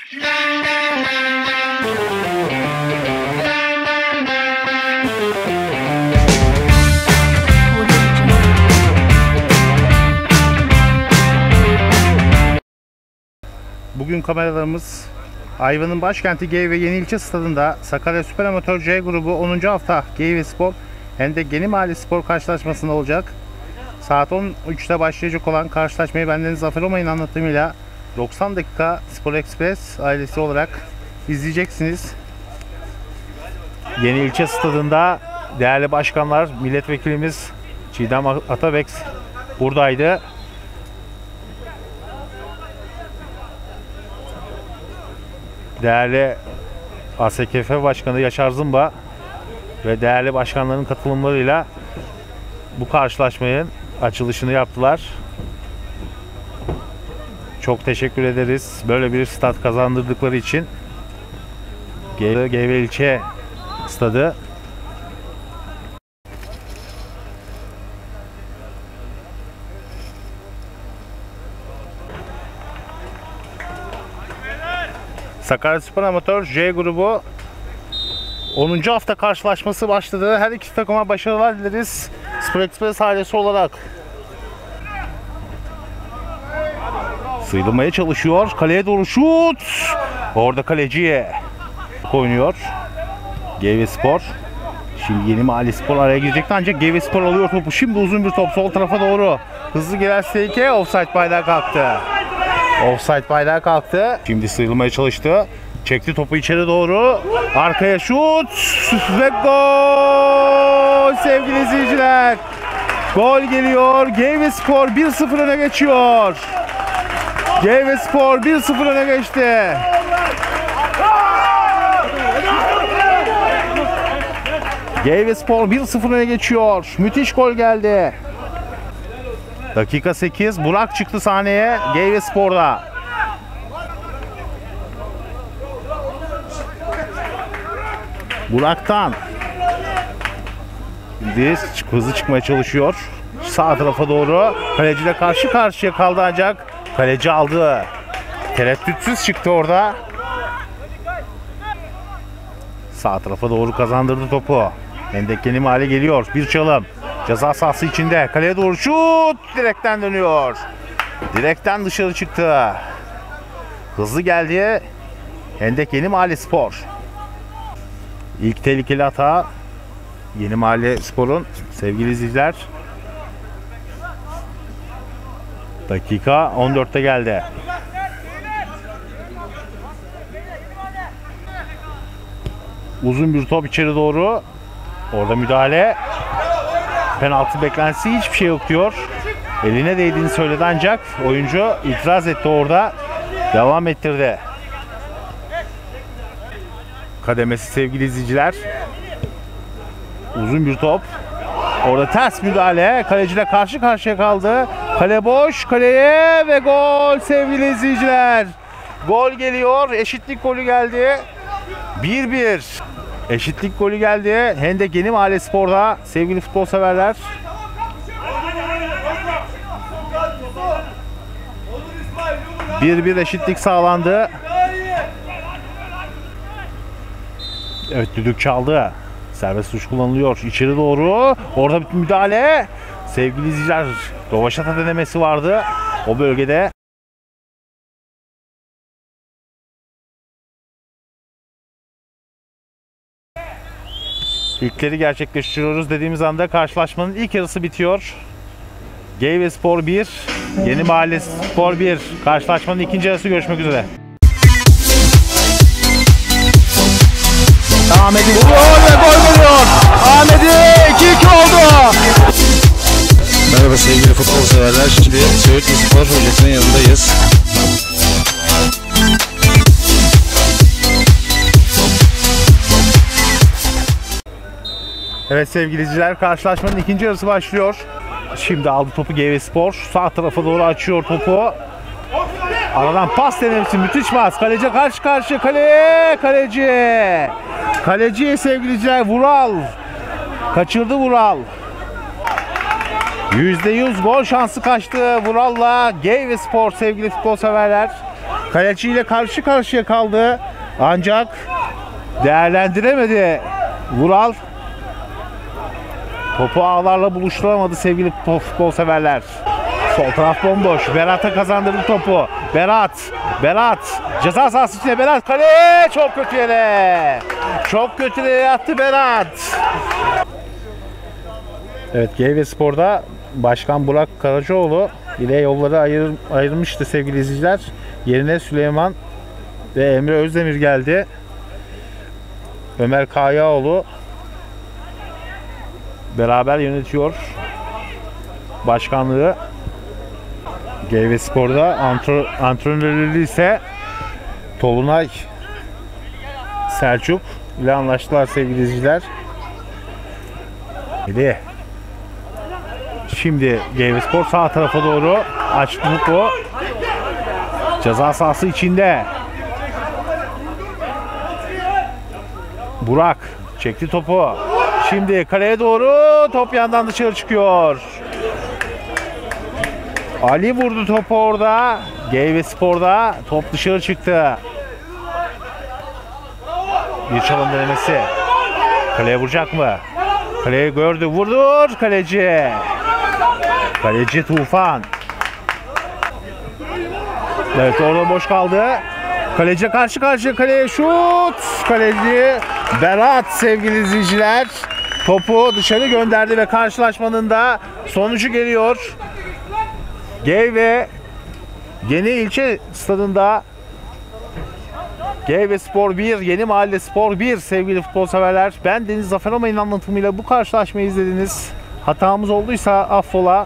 Bugün kameralarımız Ayva'nın başkenti Geyve Yeniilçe Stadı'nda Sakarya Süper Amatör C grubu 10. hafta Geyve Spor Hendek Yeni Mahalle Spor karşılaşmasında olacak. Saat 13'te başlayacak olan karşılaşmayı bendeniz Zafer Omay'ın anlatımıyla 90 dakika Spor Express ailesi olarak izleyeceksiniz. Yeniilçe Stadı'nda değerli başkanlar, milletvekilimiz Çiğdem Atabek buradaydı. Değerli ASKF Başkanı Yaşar Zımba ve değerli başkanların katılımlarıyla bu karşılaşmanın açılışını yaptılar. Çok teşekkür ederiz böyle bir stat kazandırdıkları için. Geyve İlçe Stadı. Sakarya Spor Amatör C grubu 10. hafta karşılaşması başladı. Her iki takıma başarılar dileriz Spor Express ailesi olarak. Sıyrılmaya çalışıyor. Kaleye doğru şut. Orada kaleciye oynuyor. Geyve Spor. Şimdi Yeni Mahalle Spor araya girecekti ancak Geyve Spor alıyor topu. Şimdi uzun bir top sol tarafa doğru. Hızlı gelen Seyke offside bayrağı kalktı. Offside bayrağı kalktı. Şimdi sıyrılmaya çalıştı. Çekti topu içeri doğru. Arkaya şut ve gol sevgili izleyiciler. Gol geliyor. Geyve Spor 1-0 öne geçiyor. Geyve Spor 1-0 öne geçti. Geyve Spor 1-0 öne geçiyor. Müthiş gol geldi. Dakika 8. Burak çıktı sahneye Geyve Spor'da. Burak'tan. Şimdi hızlı çıkmaya çalışıyor. Sağ tarafa doğru. Kaleciyle karşı karşıya kaldı ancak kaleci aldı. Tereddütsüz çıktı orada. Sağ tarafa doğru kazandırdı topu. Hendek Yeni Mahalle geliyor. Bir çalım. Ceza sahası içinde. Kaleye doğru şut. Direkten dönüyor. Direkten dışarı çıktı. Hızlı geldi. Hendek Yeni Mahalle Spor. İlk tehlikeli hata Yeni Mahalle Spor'un sevgili izleyiciler. Dakika 14'te geldi. Uzun bir top içeri doğru. Orada müdahale. Penaltı beklentisi hiçbir şey yok diyor. Eline değdiğini söyledi ancak oyuncu itiraz etti orada. Devam ettirdi. Kademesi sevgili izleyiciler. Uzun bir top. Orada ters müdahale. Kaleciyle karşı karşıya kaldı. Kale boş. Kaleye ve gol sevgili izleyiciler. Gol geliyor. Eşitlik golü geldi. 1-1. Eşitlik golü geldi. Hendek Yeni Mahalle Spor'da sevgili futbol severler. Bir eşitlik sağlandı. Evet, düdük çaldı. Serbest vuruş kullanılıyor. İçeri doğru. Orada bir müdahale. Sevgili izleyiciler, rovaşata denemesi vardı o bölgede. İlkleri gerçekleştiriyoruz dediğimiz anda karşılaşmanın ilk yarısı bitiyor. Geyve Spor 1, Yeni Mahalle Spor 1. Karşılaşmanın ikinci yarısı, görüşmek üzere. Ahmet'i vuruyor ve gol geliyor. Ahmet'i 2-2 oldu. Merhaba sevgili futbol severler. Şimdi Söğütlü Spor hocasının yanındayız. Evet sevgili izleyiciler, karşılaşmanın ikinci yarısı başlıyor. Şimdi aldı topu Geyve Spor. Sağ tarafa doğru açıyor topu. Aradan pas denemesi, müthiş pas. Kaleci karşı karşıya, kaleci. Kaleci sevgili izleyiciler, Vural. Kaçırdı Vural. %100 gol şansı kaçtı Vural'la Geyve Spor sevgili futbol severler. Kaleciyle karşı karşıya kaldı. Ancak değerlendiremedi Vural. Topu ağlarla buluşturamadı sevgili futbol severler. Sol taraf bomboş. Berat'a kazandırdı topu. Berat. Ceza sahası içinde Berat. Kale çok kötü yere. Çok kötü yere yattı Berat. Evet, GVSpor'da Başkan Burak Karacaoğlu ile yolları ayırmıştı sevgili izleyiciler. Yerine Süleyman ve Emre Özdemir geldi. Ömer Kayaoğlu beraber yönetiyor başkanlığı. GVSpor'da antrenörlüğü ise Tolunay Selçuk ile anlaştılar sevgili izleyiciler. Şimdi GVSpor sağ tarafa doğru açtı topu. Ceza sahası içinde. Burak çekti topu. Şimdi kaleye doğru top yandan dışarı çıkıyor. Ali vurdu topu orada. GVSpor'da top dışarı çıktı. Bir çalım denemesi. Kaleye vuracak mı? Kaleyi gördü. Vurdur kaleci. Kaleci Tufan. Evet, orada boş kaldı. Kaleci karşı karşıya, kaleye şut. Kaleci Berat sevgili izleyiciler. Topu dışarı gönderdi ve karşılaşmanın da sonucu geliyor. Yeni ilçe stadında GVSpor 1, Yeni Mahalle Spor 1 sevgili futbol severler. Ben Deniz Zafer Amay'ın anlatımıyla bu karşılaşmayı izlediniz. Hatamız olduysa affola.